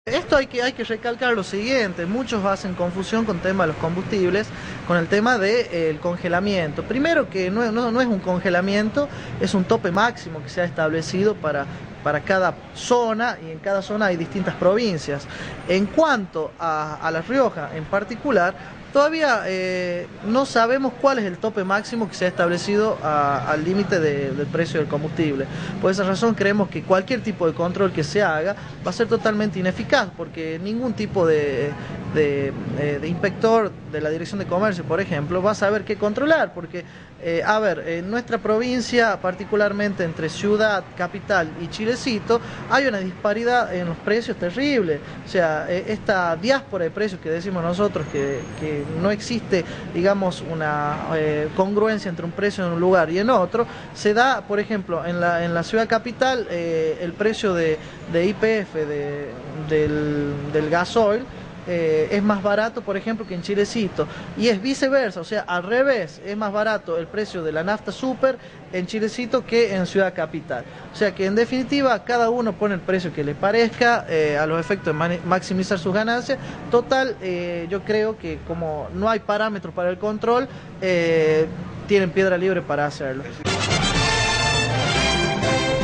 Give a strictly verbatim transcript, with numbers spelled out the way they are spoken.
Esto hay que, hay que recalcar lo siguiente, muchos hacen confusión con el tema de los combustibles, con el tema del de, eh, congelamiento. Primero que no, no, no es un congelamiento, es un tope máximo que se ha establecido para, para cada zona, y en cada zona hay distintas provincias. En cuanto a, a La Rioja en particular, todavía eh, no sabemos cuál es el tope máximo que se ha establecido a, al límite de, del precio del combustible. Por esa razón creemos que cualquier tipo de control que se haga va a ser totalmente ineficaz, porque ningún tipo de, de, de, de inspector de la Dirección de Comercio, por ejemplo, va a saber qué controlar, porque, eh, a ver, en nuestra provincia, particularmente entre Ciudad, Capital y Chilecito, hay una disparidad en los precios terrible. O sea, eh, esta diáspora de precios que decimos nosotros, que, que no existe, digamos, una eh, congruencia entre un precio en un lugar y en otro, se da, por ejemplo, en la, en la ciudad capital, eh, el precio de, de Y P F de, del, del gasoil eh, es más barato, por ejemplo, que en Chilecito, y es viceversa, o sea, al revés, es más barato el precio de la nafta super en Chilecito que en ciudad capital. O sea que en definitiva cada uno pone el precio que le parezca eh, a los efectos de maximizar sus ganancias. Total, eh, yo creo que como no hay parámetros para el control, eh, tienen piedra libre para hacerlo.